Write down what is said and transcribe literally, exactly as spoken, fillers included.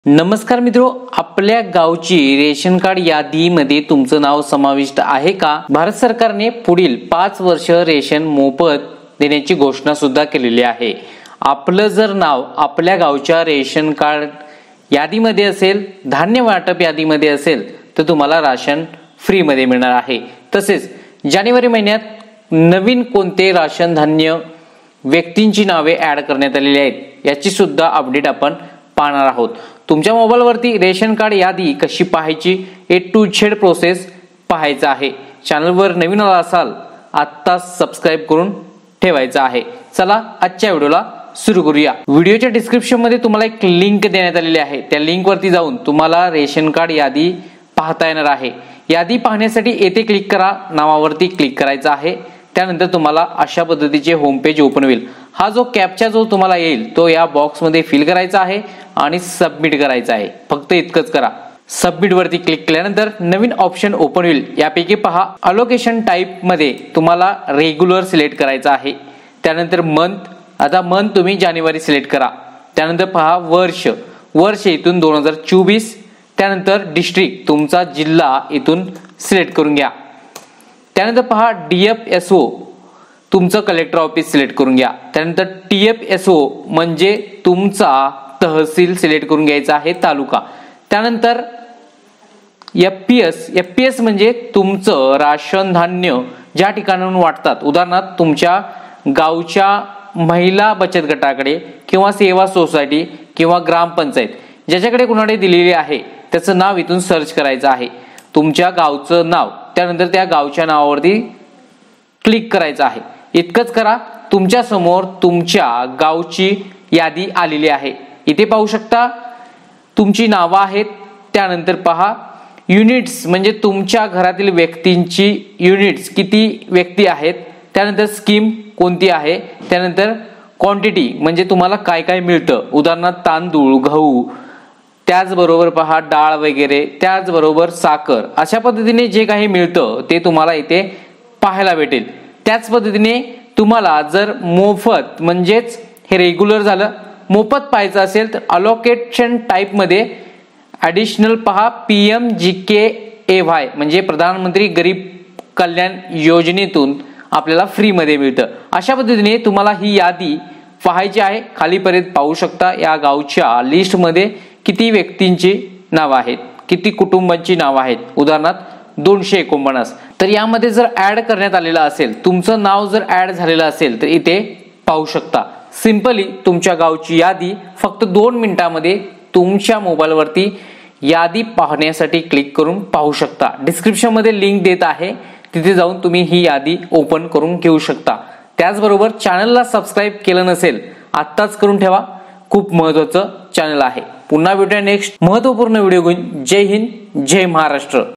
नमस्कार मित्रो, आपल्या गावची रेशन कार्ड यादीमध्ये तुमचं नाव समाविष्ट आहे का? भारत सरकारने पुढील पाच वर्ष रेशन मोफत देण्याची घोषणा सुद्धा केलेली आहे. आपलं जर नाव आपल्या गावच्या रेशन कार्ड यादीमध्ये असेल, धान्य वाटप यादीमध्ये असेल तर तुम्हाला राशन फ्री मध्ये मिळणार आहे. तसेच जानेवारी महिन्यात नवीन कोणते राशन धान्य व्यक्तींची नावे ऍड करण्यात आलेली आहेत याची सुद्धा अपडेट आपण पाहणार आहोत. तुमच्या मोबाईलवरती रेशन कार्ड यादी कशी पाहायची, ए टू झेड प्रोसेस पाहायचा आहे. चॅनलवर नवीन आला असाल आता सबस्क्राइब करून ठेवायचं आहे. चला आजच्या व्हिडिओला सुरू करूया. व्हिडिओच्या डिस्क्रिप्शन मध्ये तुम्हाला एक लिंक देण्यात आलेली आहे. त्या लिंक वरती जाऊन तुम्हाला रेशन कार्ड यादी पाहता येणार आहे. यादी पाहण्यासाठी येथे क्लिक करा, नावावरती क्लिक करायचं आहे. त्यानंतर तुम्हाला अशा पद्धतीचे होम पेज ओपन होईल. हा जो कॅप्चा जो तुम्हाला येईल तो या बॉक्स मध्ये फिल करायचा आहे आणि सबमिट करायचा आहे. फक्त इतकंच करा. सबमिट वरती क्लिक केल्यानंतर नवीन ऑप्शन ओपन होईल. यापैकी पहा, अलोकेशन टाइप मध्ये तुम्हाला रेग्युलर सिलेक्ट करायचा आहे. त्यानंतर मंथ, आता मंथ तुम्ही जानेवारी सिलेक्ट करा. त्यानंतर पहा वर्ष, वर्ष इथून दोन हजार चोवीस. त्यानंतर डिस्ट्रिक्ट, तुमचा जिल्हा इथून सिलेक्ट करून घ्या. त्यानंतर पहा डी एफ एस ओ, तुमचं कलेक्टर ऑफिस सिलेक्ट करून घ्या. त्यानंतर टी एफ एस ओ म्हणजे तुमचा तहसील सिलेक्ट करून घ्यायचा आहे, तालुका. त्यानंतर F P S, F P S म्हणजे तुमचं राशन धान्य ज्या ठिकाणाहून वाटतात, उदाहरणार्थ तुमच्या गावच्या महिला बचत गटाकडे किंवा सेवा सोसायटी किंवा ग्रामपंचायत ज्याच्याकडे कुणाकडे दिलेली आहे त्याचं नाव इथून सर्च करायचं आहे, तुमच्या गावचं नाव. त्यानंतर त्या गावच्या नावावरती क्लिक करायचं आहे. इतकंच करा. तुमच्या समोर तुमच्या गावची यादी आलेली आहे. इथे पाहू शकता तुमची नावं आहेत. त्यानंतर पहा युनिट्स म्हणजे तुमच्या घरातील व्यक्तींची युनिट्स किती व्यक्ती आहेत. त्यानंतर स्कीम कोणती आहे. त्यानंतर क्वांटिटी म्हणजे तुम्हाला काय काय मिळतं, उदाहरणार्थ तांदूळ, गहू, त्याचबरोबर पहा डाळ वगैरे, त्याचबरोबर साखर. अशा पद्धतीने जे काही मिळतं ते तुम्हाला इथे पाहायला भेटेल. त्याच पद्धतीने तुम्हाला जर मोफत म्हणजेच हे रेग्युलर झालं, मोफत पाहायचं असेल तर अलोकेशन टाइप मध्ये ऍडिशनल पहा P M G K A Y म्हणजे प्रधानमंत्री गरीब कल्याण योजनेतून आपल्याला फ्री मध्ये मिळतं. अशा पद्धतीने तुम्हाला ही यादी पाहायची आहे. खालीपर्यंत पाहू शकता या गावच्या लिस्ट मध्ये किती व्यक्तींची नाव आहेत, किती कुटुंबांची नाव आहेत, उदाहरणार्थ दोनशे एकोणपन्नास. तर यामध्ये जर ऍड करण्यात आलेलं असेल, तुमचं नाव जर ऍड झालेलं असेल तर इथे पाहू शकता. सिंपली तुमच्या गावची यादी फक्त दोन मिनिटांमध्ये तुमच्या मोबाईलवरती यादी पाहण्यासाठी क्लिक करून पाहू शकता. डिस्क्रिप्शन मध्ये लिंक देत आहे, तिथे जाऊन तुम्ही ही यादी ओपन करून घेऊ शकता. त्याचबरोबर चॅनलला सबस्क्राईब केलं नसेल आत्ताच करून ठेवा, खूप महत्वाचं चॅनल आहे. पुन्हा भेटूया नेक्स्ट महत्वपूर्ण व्हिडिओ घेऊन. जय हिंद, जय महाराष्ट्र.